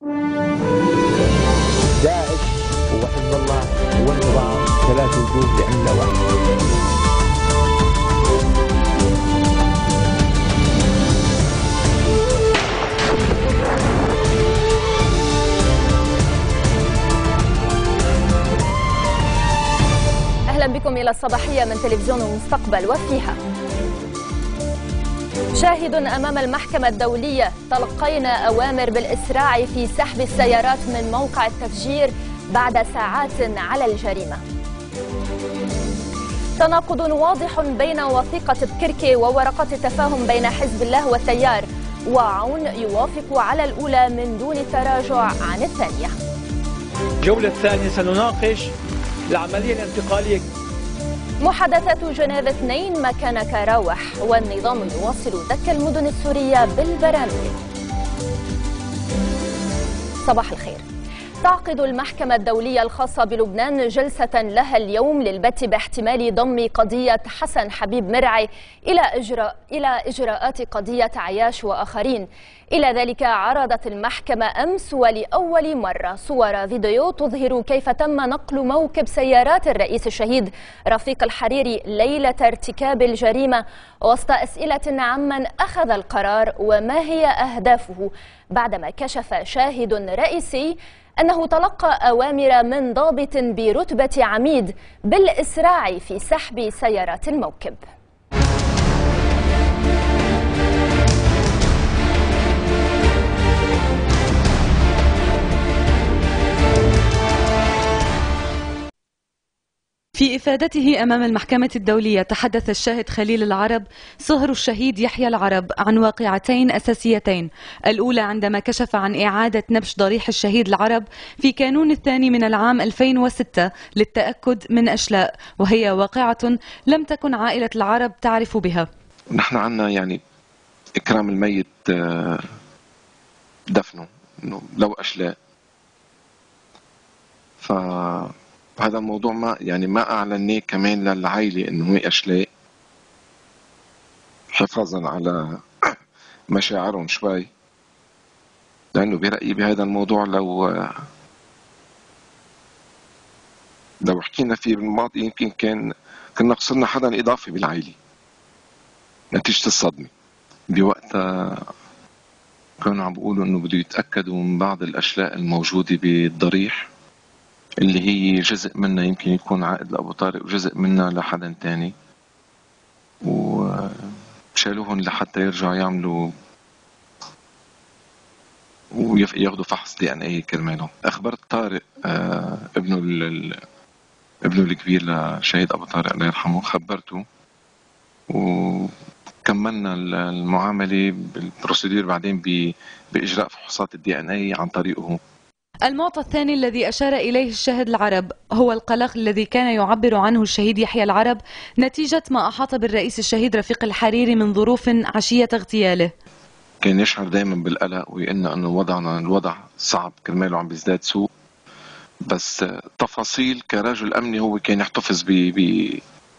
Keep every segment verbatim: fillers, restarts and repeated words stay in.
داعش وحزب الله والنظام ثلاث وجوه لعملة واحدة. أهلا بكم إلى الصباحية من تلفزيون المستقبل، وفيها شاهد أمام المحكمة الدولية: تلقينا أوامر بالإسراع في سحب السيارات من موقع التفجير بعد ساعات على الجريمة. تناقض واضح بين وثيقة بكركي وورقة التفاهم بين حزب الله والتيار، وعون يوافق على الأولى من دون التراجع عن الثانية. الجولة الثانية سنناقش العملية الانتقالية. محادثات جنيف اثنين مكان كراوح، والنظام يواصل دك المدن السورية بالبراميل. صباح الخير. تعقد المحكمة الدولية الخاصة بلبنان جلسة لها اليوم للبت باحتمال ضم قضية حسن حبيب مرعي إلى إجراء إلى إجراءات قضية عياش وآخرين. إلى ذلك عرضت المحكمة أمس ولأول مرة صور فيديو تظهر كيف تم نقل موكب سيارات الرئيس الشهيد رفيق الحريري ليلة ارتكاب الجريمة، وسط أسئلة عمن أخذ القرار وما هي أهدافه، بعدما كشف شاهد رئيسي أنه تلقى أوامر من ضابط برتبة عميد بالإسراع في سحب سيارات الموكب. في إفادته أمام المحكمة الدولية تحدث الشاهد خليل العرب صهر الشهيد يحيى العرب عن واقعتين أساسيتين: الأولى عندما كشف عن إعادة نبش ضريح الشهيد العرب في كانون الثاني من العام ألفين وستة للتأكد من أشلاء، وهي واقعة لم تكن عائلة العرب تعرف بها. نحن عنا يعني إكرام الميت دفنه لو أشلاء، ف هذا الموضوع ما يعني ما أعلناه كمان للعائلة إنه هي أشلاء، حفاظا على مشاعرهم شوي، لأنه برأيي بهذا الموضوع لو لو حكينا فيه بالماضي يمكن كان كنا خسرنا حدا إضافي بالعائلة نتيجة الصدمة. بوقتها كانوا عم بيقولوا إنه بده يتأكدوا من بعض الأشلاء الموجودة بالضريح، اللي هي جزء منها يمكن يكون عائد لأبو طارق وجزء منها لحدا تاني، وشالوهن لحتى يرجعوا يعملوا وياخذوا فحص دي ان اي كرمالهم. اخبرت طارق آه ابنه ال... ابنه الكبير لشهيد ابو طارق الله يرحمه، خبرته وكملنا المعامله بالبروسيدور بعدين ب... باجراء فحوصات الدي ان اي عن طريقه. المعطى الثاني الذي أشار إليه الشاهد العرب هو القلق الذي كان يعبر عنه الشهيد يحيى العرب نتيجة ما أحاط بالرئيس الشهيد رفيق الحريري من ظروف عشية اغتياله. كان يشعر دائما بالقلق ويقلنا أنه وضعنا الوضع صعب كرماله عم بيزداد سوء، بس تفاصيل كرجل أمني هو كان يحتفظ ب ب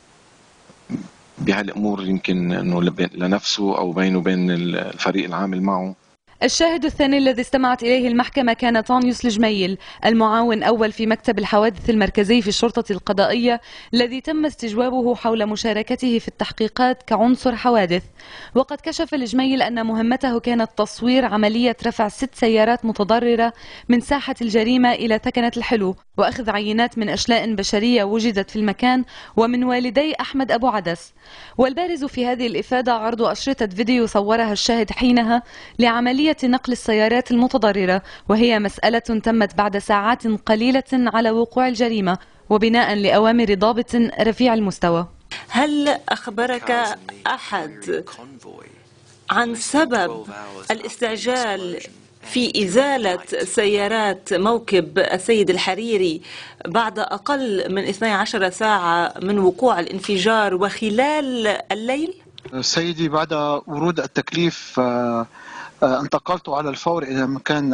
بهالأمور يمكن أنه لنفسه أو بينه وبين الفريق العامل معه. الشاهد الثاني الذي استمعت إليه المحكمة كان طانيوس الجميل، المعاون أول في مكتب الحوادث المركزي في الشرطة القضائية، الذي تم استجوابه حول مشاركته في التحقيقات كعنصر حوادث. وقد كشف الجميل أن مهمته كانت تصوير عملية رفع ست سيارات متضررة من ساحة الجريمة إلى ثكنة الحلو، وأخذ عينات من أشلاء بشرية وجدت في المكان ومن والدي أحمد أبو عدس. والبارز في هذه الإفادة عرض أشرطة فيديو صورها الشاهد حينها لعملية نقل السيارات المتضررة، وهي مسألة تمت بعد ساعات قليلة على وقوع الجريمة وبناء لأوامر ضابط رفيع المستوى. هل أخبرك أحد عن سبب الاستعجال في إزالة سيارات موكب السيد الحريري بعد أقل من اثنتي عشرة ساعة من وقوع الانفجار وخلال الليل؟ سيدي، بعد ورود التكليف انتقلت على الفور إلى مكان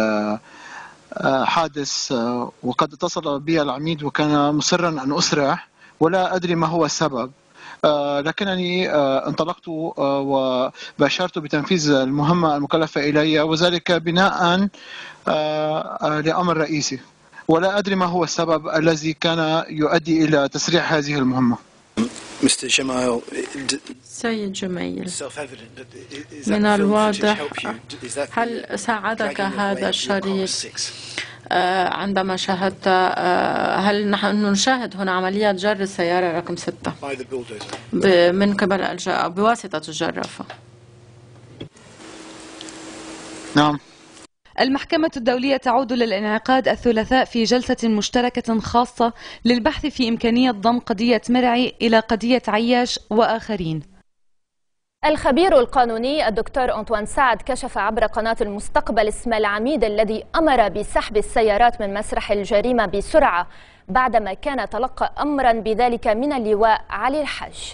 الحادث، وقد اتصل بي العميد وكان مصرا أن أسرع ولا أدري ما هو السبب. لكنني انطلقت وباشرت بتنفيذ المهمة المكلفة إلي، وذلك بناء لأمر رئيسي، ولا أدري ما هو السبب الذي كان يؤدي إلى تسريع هذه المهمة. سيد جميل، من الواضح هل ساعدك هذا الشريك عندما شاهدت، هل نحن نشاهد هنا عملية جر السيارة رقم ستة من قبل الجرافة بواسطة الجرافة؟ نعم. المحكمة الدولية تعود للانعقاد الثلاثاء في جلسة مشتركة خاصة للبحث في إمكانية ضم قضية مرعي إلى قضية عياش وآخرين. الخبير القانوني الدكتور أنطوان سعد كشف عبر قناة المستقبل اسم العميد الذي أمر بسحب السيارات من مسرح الجريمة بسرعة بعدما كان تلقى أمرا بذلك من اللواء علي الحج.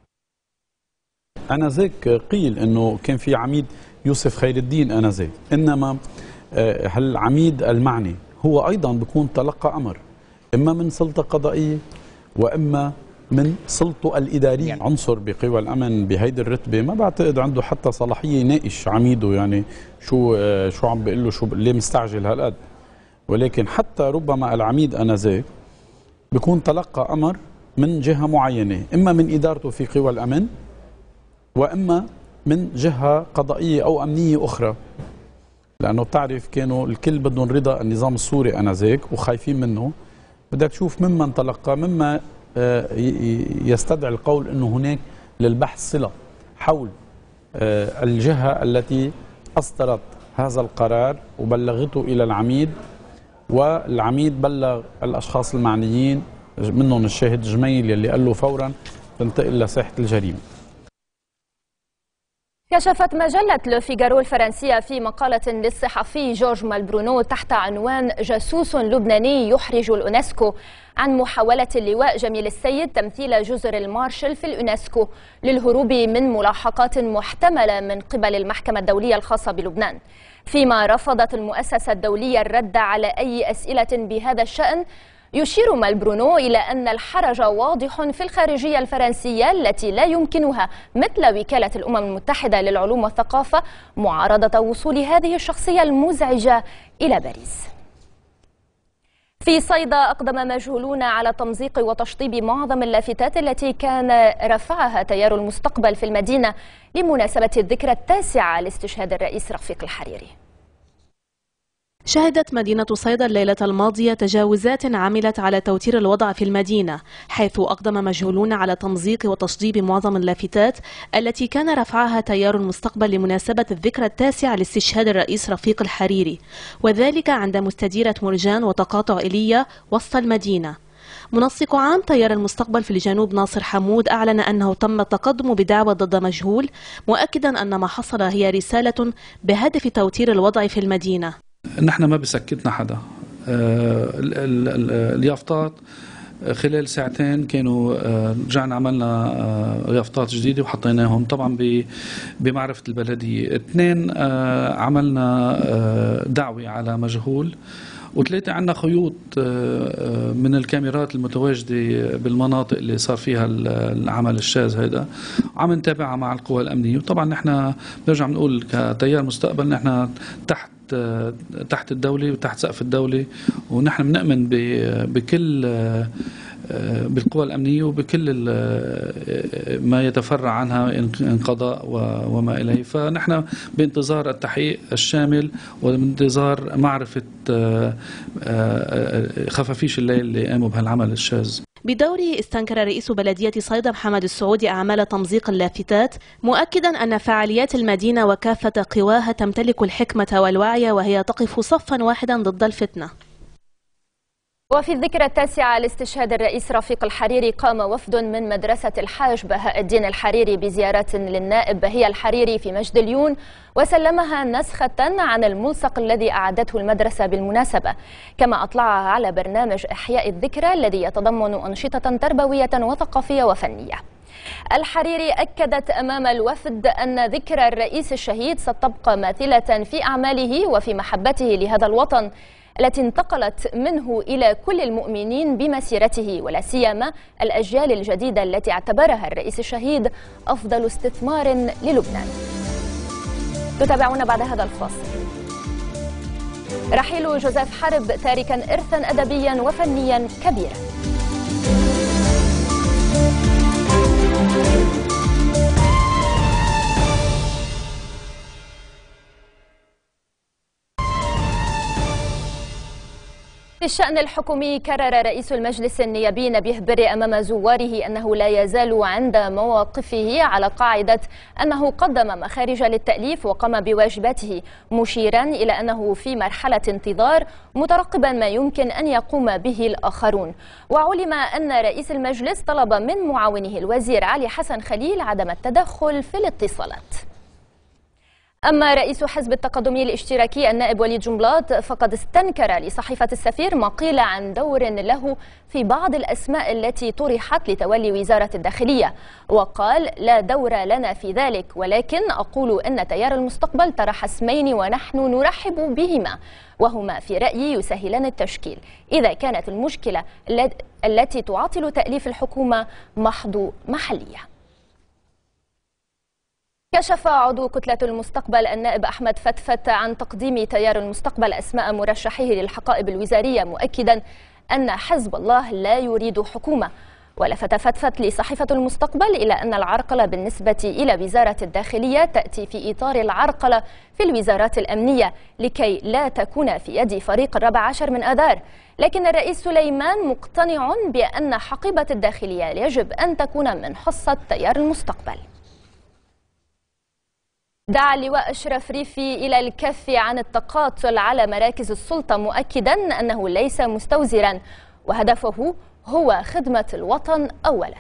آنذاك قيل أنه كان في عميد يوسف خير الدين آنذاك، إنما العميد المعني هو أيضا بيكون تلقى أمر إما من سلطة قضائية وإما من سلطته الإدارية. عنصر بقوى الأمن بهيدي الرتبة ما بعتقد عنده حتى صلاحية يناقش عميده، يعني شو شو عم بيقول له، شو ليه مستعجل هالقد. ولكن حتى ربما العميد آنذاك بيكون تلقى أمر من جهة معينة، إما من إدارته في قوى الأمن وإما من جهة قضائية أو أمنية أخرى، لأنه بتعرف كانوا الكل بدهم رضا النظام السوري آنذاك وخايفين منه. بدك تشوف ممن تلقى، مما يستدعي القول أنه هناك للبحث صلة حول الجهة التي أصدرت هذا القرار وبلغته إلى العميد، والعميد بلغ الأشخاص المعنيين منهم الشاهد جميل اللي قال له فورا تنتقل لساحة الجريمة. كشفت مجلة لو فيغارو الفرنسية في مقالة للصحفي جورج مالبرونو تحت عنوان جاسوس لبناني يحرج اليونسكو عن محاولة اللواء جميل السيد تمثيل جزر المارشال في اليونسكو للهروب من ملاحقات محتملة من قبل المحكمة الدولية الخاصة بلبنان، فيما رفضت المؤسسة الدولية الرد على أي أسئلة بهذا الشأن. يشير مالبرونو إلى أن الحرج واضح في الخارجية الفرنسية التي لا يمكنها مثل وكالة الأمم المتحدة للعلوم والثقافة معارضة وصول هذه الشخصية المزعجة إلى باريس. في صيدا أقدم مجهولون على تمزيق وتشطيب معظم اللافتات التي كان رفعها تيار المستقبل في المدينة لمناسبة الذكرى التاسعة لاستشهاد الرئيس رفيق الحريري. شهدت مدينة صيدا الليلة الماضية تجاوزات عملت على توتير الوضع في المدينة، حيث أقدم مجهولون على تمزيق وتشطيب معظم اللافتات التي كان رفعها تيار المستقبل لمناسبة الذكرى التاسعة لاستشهاد الرئيس رفيق الحريري، وذلك عند مستديرة مرجان وتقاطع إيليا وسط المدينة. منسق عام تيار المستقبل في الجنوب ناصر حمود أعلن أنه تم التقدم بدعوى ضد مجهول، مؤكدا أن ما حصل هي رسالة بهدف توتير الوضع في المدينة. نحن ما بسكتنا حدا. اليافطات خلال ساعتين كانوا رجعنا عملنا يافطات جديدة وحطيناهم طبعا بمعرفة البلدية. اثنين عملنا دعوة على مجهول، وثلاثة عندنا خيوط من الكاميرات المتواجدة بالمناطق اللي صار فيها العمل الشاذ هذا، عم نتابعها مع القوى الأمنية. وطبعا نحن بنرجع بنقول كتيار مستقبل نحن تحت تحت الدولة وتحت سقف الدولة، ونحن بنؤمن بكل بالقوى الأمنية وبكل ما يتفرع عنها انقضاء وما إليه. فنحن بانتظار التحقيق الشامل وبانتظار معرفة خفافيش الليل اللي قاموا بهالعمل الشاذ. بدوره استنكر رئيس بلدية صيدا محمد السعودي أعمال تمزيق اللافتات، مؤكدا أن فعاليات المدينة وكافة قواها تمتلك الحكمة والوعي وهي تقف صفا واحدا ضد الفتنة. وفي الذكرى التاسعة لاستشهاد الرئيس رفيق الحريري قام وفد من مدرسة الحاج بهاء الدين الحريري بزيارة للنائب بهية الحريري في مجد اليون، وسلمها نسخة عن الملصق الذي أعدته المدرسة بالمناسبة، كما أطلعها على برنامج إحياء الذكرى الذي يتضمن أنشطة تربوية وثقافية وفنية. الحريري أكدت أمام الوفد أن ذكرى الرئيس الشهيد ستبقى ماثلة في أعماله وفي محبته لهذا الوطن التي انتقلت منه إلى كل المؤمنين بمسيرته، ولا سيما الأجيال الجديدة التي اعتبرها الرئيس الشهيد أفضل استثمار للبنان. تتابعون بعد هذا الفاصل. رحيل جوزيف حرب تاركا إرثا أدبيا وفنيا كبيرا. في الشأن الحكومي، كرر رئيس المجلس النيابي نبيه بري أمام زواره أنه لا يزال عند مواقفه على قاعدة أنه قدم مخارج للتأليف وقام بواجباته، مشيرا إلى أنه في مرحلة انتظار مترقبا ما يمكن أن يقوم به الآخرون. وعلم أن رئيس المجلس طلب من معاونه الوزير علي حسن خليل عدم التدخل في الاتصالات. أما رئيس حزب التقدمي الاشتراكي النائب وليد جنبلاط فقد استنكر لصحيفة السفير ما قيل عن دور له في بعض الأسماء التي طرحت لتولي وزارة الداخلية، وقال: لا دور لنا في ذلك، ولكن أقول أن تيار المستقبل طرح اسمين ونحن نرحب بهما، وهما في رأيي يسهلان التشكيل إذا كانت المشكلة التي تعطل تأليف الحكومة محض محلية. كشف عضو كتلة المستقبل النائب أحمد فتفت عن تقديم تيار المستقبل أسماء مرشحيه للحقائب الوزارية، مؤكدا أن حزب الله لا يريد حكومة. ولفت فتفت لصحيفة المستقبل إلى أن العرقلة بالنسبة إلى وزارة الداخلية تأتي في إطار العرقلة في الوزارات الأمنية لكي لا تكون في يد فريق الرابع عشر من آذار، لكن الرئيس سليمان مقتنع بأن حقيبة الداخلية يجب أن تكون من حصة تيار المستقبل. دعا اللواء أشرف ريفي إلى الكف عن التقاتل على مراكز السلطة، مؤكدا أنه ليس مستوزرا وهدفه هو خدمة الوطن أولا.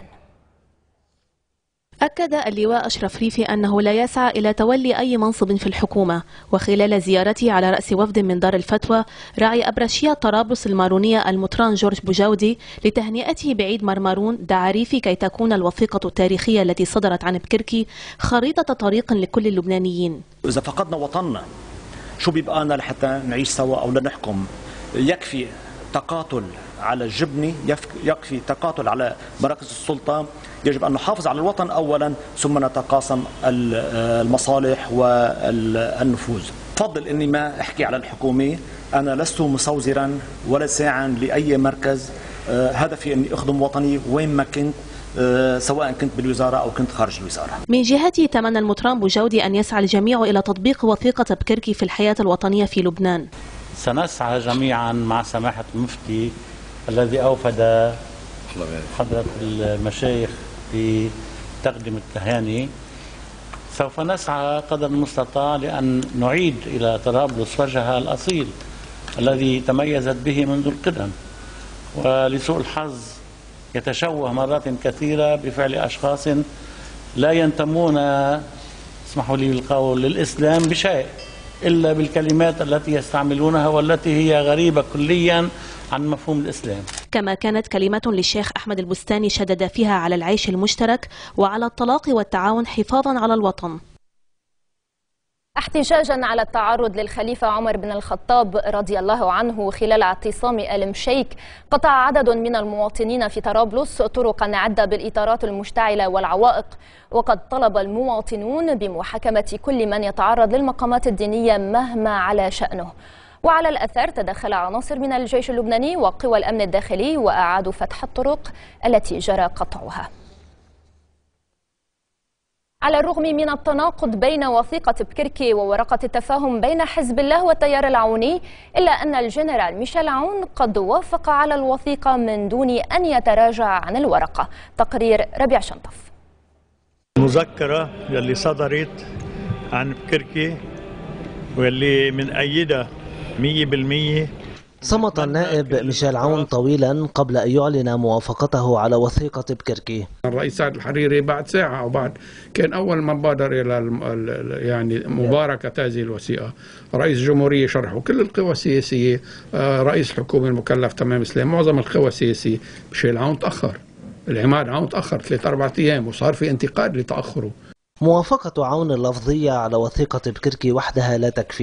أكد اللواء أشرف ريفي أنه لا يسعى إلى تولي أي منصب في الحكومة، وخلال زيارته على رأس وفد من دار الفتوى راعي أبرشية طرابلس المارونية المطران جورج بوجاودي لتهنئته بعيد مرمارون، دعا ريفي كي تكون الوثيقة التاريخية التي صدرت عن بكركي خريطة طريق لكل اللبنانيين. إذا فقدنا وطننا شو بيبقى لنا لحتى نعيش سوا أو لنحكم؟ يكفي تقاتل على الجبنة، يكفي تقاتل على مراكز السلطة. يجب أن نحافظ على الوطن أولا ثم نتقاسم المصالح والنفوذ. فضل أني ما أحكي على الحكومة، أنا لست مستوزرا ولا ساعا لأي مركز، هدفي أني أخدم وطني وين ما كنت، سواء كنت بالوزارة أو كنت خارج الوزارة. من جهته تمنى المطران بوجاودي أن يسعى الجميع إلى تطبيق وثيقة بكركي في الحياة الوطنية في لبنان. سنسعى جميعا مع سماحة المفتي الذي أوفد حضرة المشايخ بتقديم التهاني، سوف نسعى قدر المستطاع لأن نعيد إلى طرابلس وجهها الأصيل الذي تميزت به منذ القدم، ولسوء الحظ يتشوه مرات كثيرة بفعل أشخاص لا ينتمون، اسمحوا لي بالقول، للإسلام بشيء إلا بالكلمات التي يستعملونها والتي هي غريبة كليا عن مفهوم الإسلام. كما كانت كلمة للشيخ أحمد البستاني شدد فيها على العيش المشترك وعلى الطلاق والتعاون حفاظا على الوطن. احتجاجا على التعرض للخليفة عمر بن الخطاب رضي الله عنه خلال اعتصام آل مشيك، قطع عدد من المواطنين في طرابلس طرقا عدة بالإطارات المشتعلة والعوائق، وقد طلب المواطنون بمحاكمة كل من يتعرض للمقامات الدينية مهما على شأنه. وعلى الأثر تدخل عناصر من الجيش اللبناني وقوى الأمن الداخلي وأعادوا فتح الطرق التي جرى قطعها. على الرغم من التناقض بين وثيقة بكركي وورقة التفاهم بين حزب الله والتيار العوني، إلا أن الجنرال ميشيل عون قد وافق على الوثيقة من دون أن يتراجع عن الورقة. تقرير ربيع شنطف. المذكرة يلي صدرت عن بكركي واللي من أيدها مية بالمية. صمت النائب ميشيل عون طويلا قبل أن يعلن موافقته على وثيقة بكركي. الرئيس سعد الحريري بعد ساعة أو بعد كان أول من بادر إلى يعني مباركة هذه الوثيقة. رئيس الجمهورية شرحه، كل القوى السياسية، رئيس الحكومة المكلف تمام إسلام، معظم القوى السياسية. ميشيل عون تأخر، العماد عون تأخر ثلاث أربعة أيام وصار في انتقاد لتأخره. موافقة عون اللفظية على وثيقة بكركي وحدها لا تكفيه،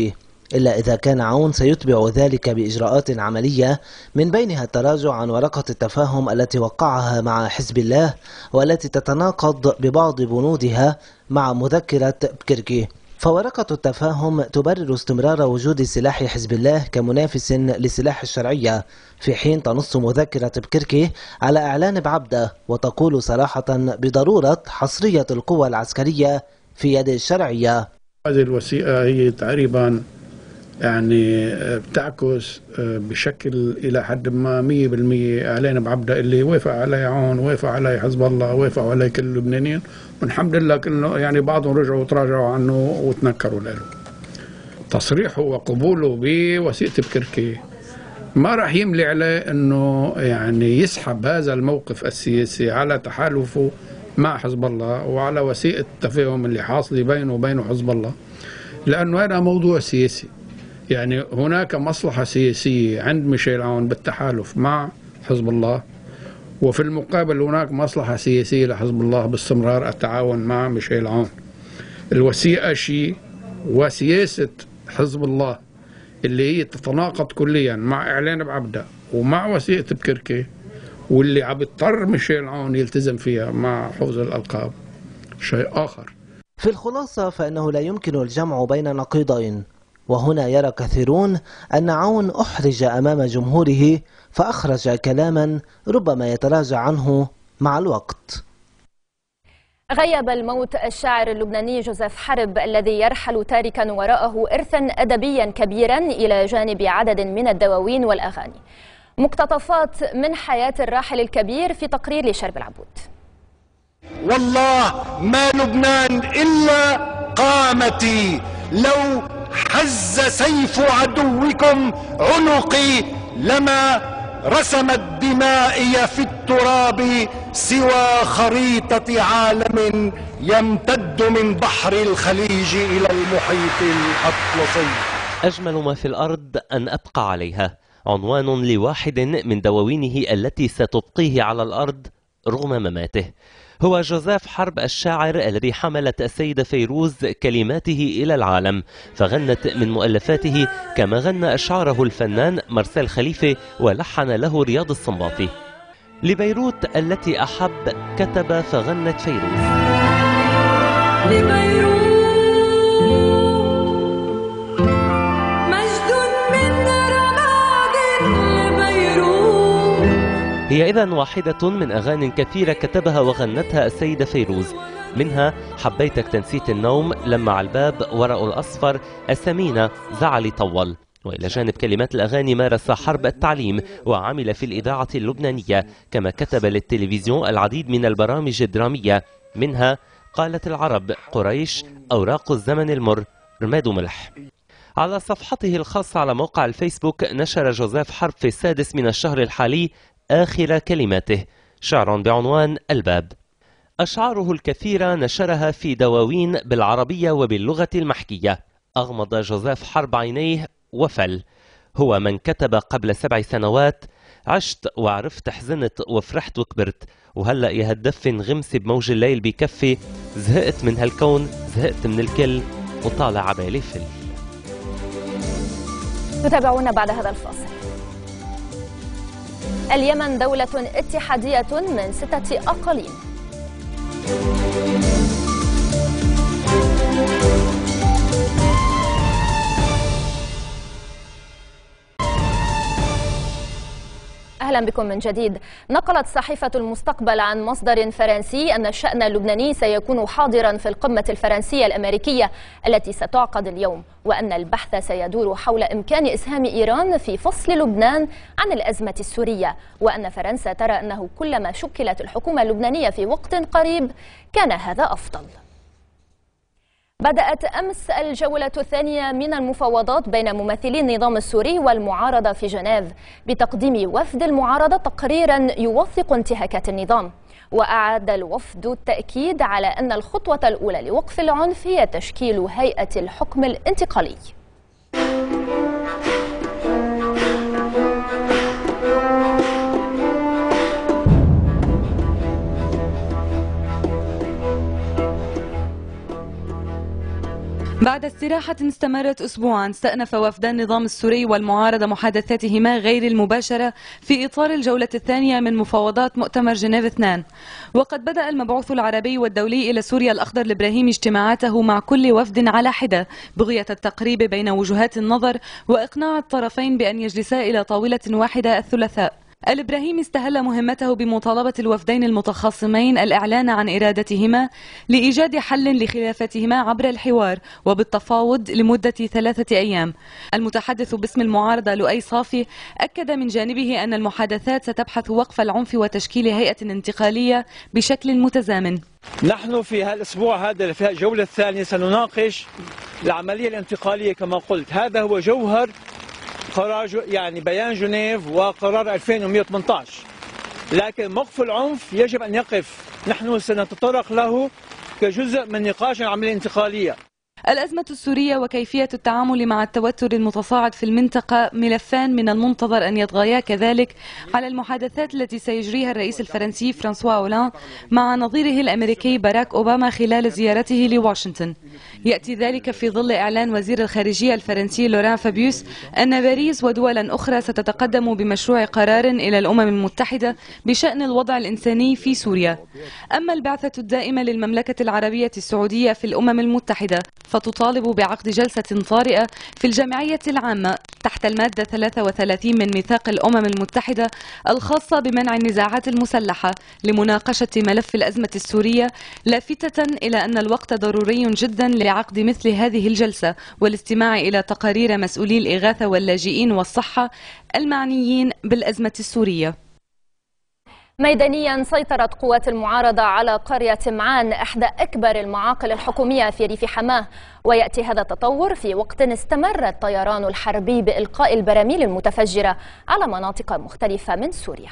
إلا إذا كان عون سيتبع ذلك بإجراءات عملية، من بينها التراجع عن ورقة التفاهم التي وقعها مع حزب الله والتي تتناقض ببعض بنودها مع مذكرة بكركي. فورقة التفاهم تبرر استمرار وجود سلاح حزب الله كمنافس لسلاح الشرعية، في حين تنص مذكرة بكركي على إعلان بعبدة وتقول صراحة بضرورة حصرية القوى العسكرية في يد الشرعية. هذه الوثيقة هي تقريبا يعني بتعكس بشكل إلى حد ما مية بالمية إعلان بعبدة اللي وافق عليه عون، وافق عليه حزب الله، وافق عليه كل اللبنانيين، والحمد لله كله يعني بعضهم رجعوا وتراجعوا عنه وتنكروا له. تصريحه وقبوله بوثيقة بكركي ما راح يملي عليه انه يعني يسحب هذا الموقف السياسي على تحالفه مع حزب الله وعلى وثيقة التفاهم اللي حاصله بينه وبين حزب الله، لانه هذا موضوع سياسي. يعني هناك مصلحة سياسية عند ميشيل عون بالتحالف مع حزب الله، وفي المقابل هناك مصلحة سياسية لحزب الله باستمرار التعاون مع ميشيل عون. الوثيقة شيء، وسياسة حزب الله اللي هي تتناقض كليا مع إعلان بعبدة ومع وثيقة بكركي، واللي عم يضطر ميشيل عون يلتزم فيها مع حوز الألقاب، شيء آخر. في الخلاصة فإنه لا يمكن الجمع بين نقيضين، وهنا يرى كثيرون أن عون أحرج أمام جمهوره فأخرج كلاما ربما يتراجع عنه مع الوقت. غيب الموت الشاعر اللبناني جوزيف حرب الذي يرحل تاركا وراءه إرثا أدبيا كبيرا إلى جانب عدد من الدواوين والأغاني. مقتطفات من حياة الراحل الكبير في تقرير لشرب العبود. والله ما لبنان إلا قامتي، لو حز سيف عدوكم عنقي لما رسمت دمائي في التراب سوى خريطة عالم يمتد من بحر الخليج إلى المحيط الأطلسي. أجمل ما في الأرض أن أبقى عليها، عنوان لواحد من دواوينه التي ستبقيه على الأرض رغم مماته. هو جوزيف حرب الشاعر الذي حملت السيدة فيروز كلماته إلى العالم، فغنت من مؤلفاته كما غنى أشعاره الفنان مرسال خليفة ولحن له رياض السنباطي. لبيروت التي أحب كتب فغنت فيروز. لبيروت مجد من رماد لبيروت. هي إذن واحدة من أغاني كثيرة كتبها وغنتها السيدة فيروز، منها حبيتك تنسيت النوم، لما على الباب، ورق الأصفر، السمينة، زعلي طول. وإلى جانب كلمات الأغاني مارس حرب التعليم وعمل في الإذاعة اللبنانية، كما كتب للتلفزيون العديد من البرامج الدرامية، منها قالت العرب، قريش، أوراق الزمن المر، رماد ملح. على صفحته الخاصة على موقع الفيسبوك نشر جوزيف حرب في السادس من الشهر الحالي آخر كلماته، شعر بعنوان الباب. أشعاره الكثيرة نشرها في دواوين بالعربية وباللغة المحكية. أغمض جوزيف حرب عينيه وفل. هو من كتب قبل سبع سنوات: عشت وعرفت، حزنت وفرحت وكبرت، وهلأ يا هالدفن غمسي بموج الليل بكفي، زهقت من هالكون، زهقت من الكل، وطالع عبالي فل. تتابعونا بعد هذا الفاصل. اليمن دولة اتحادية من ستة أقاليم. أهلا بكم من جديد. نقلت صحيفة المستقبل عن مصدر فرنسي أن الشأن اللبناني سيكون حاضرا في القمة الفرنسية الأمريكية التي ستعقد اليوم، وأن البحث سيدور حول إمكان إسهام إيران في فصل لبنان عن الأزمة السورية، وأن فرنسا ترى أنه كلما شكلت الحكومة اللبنانية في وقت قريب كان هذا أفضل. بدأت أمس الجولة الثانية من المفاوضات بين ممثلي النظام السوري والمعارضة في جنيف بتقديم وفد المعارضة تقريرا يوثق انتهاكات النظام. وأعاد الوفد التأكيد على أن الخطوة الأولى لوقف العنف هي تشكيل هيئة الحكم الانتقالي. بعد بعد استراحة استمرت أسبوعا، استأنف وفدان النظام السوري والمعارضة محادثاتهما غير المباشرة في إطار الجولة الثانية من مفاوضات مؤتمر جنيف اثنين. وقد بدأ المبعوث العربي والدولي إلى سوريا الأخضر الإبراهيمي اجتماعاته مع كل وفد على حدة بغية التقريب بين وجهات النظر وإقناع الطرفين بأن يجلسا إلى طاولة واحدة الثلاثاء. الإبراهيمي استهل مهمته بمطالبة الوفدين المتخاصمين الإعلان عن إرادتهما لإيجاد حل لخلافاتهما عبر الحوار وبالتفاوض لمدة ثلاثة أيام. المتحدث باسم المعارضة لؤي صافي أكد من جانبه أن المحادثات ستبحث وقف العنف وتشكيل هيئة انتقالية بشكل متزامن. نحن في هالأسبوع هذا في الجولة الثانية سنناقش العملية الانتقالية كما قلت. هذا هو جوهر قرار يعني بيان جنيف وقرار ألفين ومئة وثمانية عشر، لكن موقف العنف يجب أن يقف. نحن سنتطرق له كجزء من نقاش العملية الانتقالية. الأزمة السورية وكيفية التعامل مع التوتر المتصاعد في المنطقة ملفان من المنتظر أن يطغيا كذلك على المحادثات التي سيجريها الرئيس الفرنسي فرانسوا أولاند مع نظيره الأمريكي باراك أوباما خلال زيارته لواشنطن. يأتي ذلك في ظل إعلان وزير الخارجية الفرنسي لوران فابيوس أن باريس ودولا أخرى ستتقدم بمشروع قرار إلى الأمم المتحدة بشأن الوضع الإنساني في سوريا. أما البعثة الدائمة للمملكة العربية السعودية في الأمم المتحدة فتطالب بعقد جلسة طارئة في الجمعية العامة تحت المادة ثلاثة وثلاثين من ميثاق الأمم المتحدة الخاصة بمنع النزاعات المسلحة لمناقشة ملف الأزمة السورية، لافتة إلى أن الوقت ضروري جدا لعقد مثل هذه الجلسة والاستماع إلى تقارير مسؤولي الإغاثة واللاجئين والصحة المعنيين بالأزمة السورية. ميدانيا سيطرت قوات المعارضة على قرية معان إحدى أكبر المعاقل الحكومية في ريف حماه، ويأتي هذا التطور في وقت استمر الطيران الحربي بإلقاء البراميل المتفجرة على مناطق مختلفة من سوريا.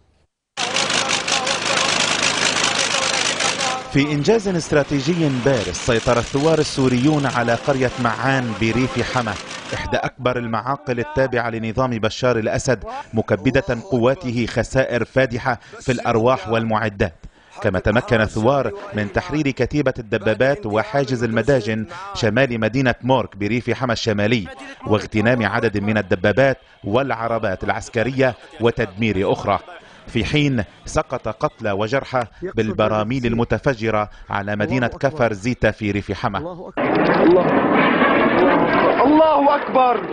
في إنجاز استراتيجي بارز سيطر الثوار السوريون على قرية معان بريف حما، إحدى أكبر المعاقل التابعة لنظام بشار الأسد، مكبدة قواته خسائر فادحة في الأرواح والمعدات. كما تمكن الثوار من تحرير كتيبة الدبابات وحاجز المداجن شمال مدينة مورك بريف حما الشمالي، واغتنام عدد من الدبابات والعربات العسكرية وتدمير أخرى، في حين سقط قتلى وجرحى بالبراميل المتفجرة على مدينة كفر زيتا في ريف حما. الله أكبر.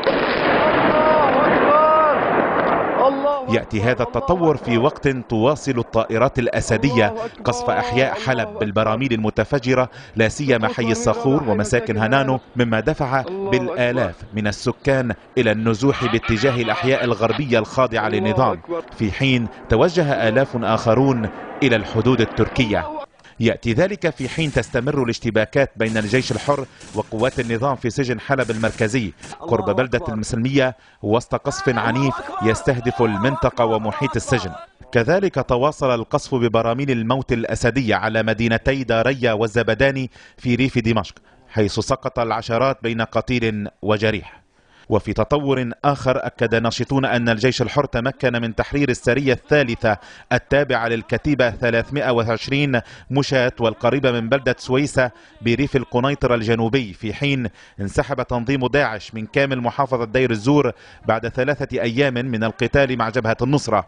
يأتي هذا التطور في وقت تواصل الطائرات الأسدية قصف أحياء حلب بالبراميل المتفجرة، لا سيما حي الصخور ومساكن هنانو، مما دفع بالآلاف من السكان إلى النزوح باتجاه الأحياء الغربية الخاضعة للنظام، في حين توجه آلاف آخرون إلى الحدود التركية. يأتي ذلك في حين تستمر الاشتباكات بين الجيش الحر وقوات النظام في سجن حلب المركزي قرب بلدة المسلمية، وسط قصف عنيف يستهدف المنطقة ومحيط السجن. كذلك تواصل القصف ببراميل الموت الأسدية على مدينتي داريا والزبداني في ريف دمشق، حيث سقط العشرات بين قتيل وجريح. وفي تطور آخر أكد ناشطون أن الجيش الحر تمكن من تحرير السرية الثالثة التابعة للكتيبة ثلاثمئة وعشرين مشاة والقريبة من بلدة سويسة بريف القنيطرة الجنوبي، في حين انسحب تنظيم داعش من كامل محافظة دير الزور بعد ثلاثة أيام من القتال مع جبهة النصرة.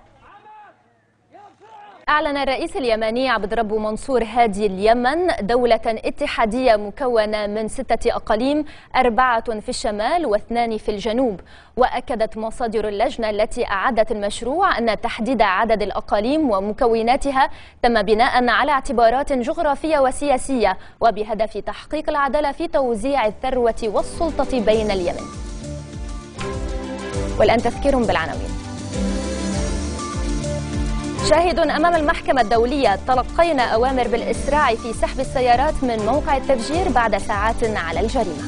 أعلن الرئيس اليمني عبد ربه منصور هادي اليمن دولة اتحادية مكونة من ستة أقاليم، أربعة في الشمال واثنان في الجنوب. وأكدت مصادر اللجنة التي أعدت المشروع أن تحديد عدد الأقاليم ومكوناتها تم بناء على اعتبارات جغرافية وسياسية، وبهدف تحقيق العدالة في توزيع الثروة والسلطة بين اليمن. والآن تذكير بالعناوين. شاهد أمام المحكمة الدولية: تلقينا أوامر بالإسراع في سحب السيارات من موقع التفجير بعد ساعات على الجريمة.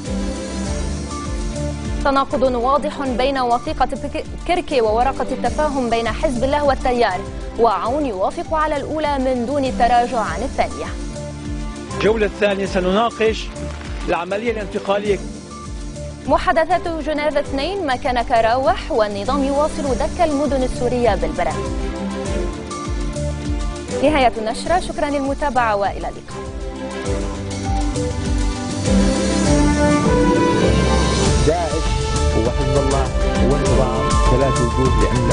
تناقض واضح بين وثيقة كركي وورقة التفاهم بين حزب الله والتيار، وعون يوافق على الأولى من دون التراجع عن الثانية. الجولة الثانية سنناقش العملية الانتقالية. محادثات جنيف اثنين مكان كراوح، والنظام يواصل دك المدن السورية بالبراميل. نهاية النشرة، شكرا للمتابعة وإلى اللقاء. وحزب الله والنظام ثلاث وجوه لعملة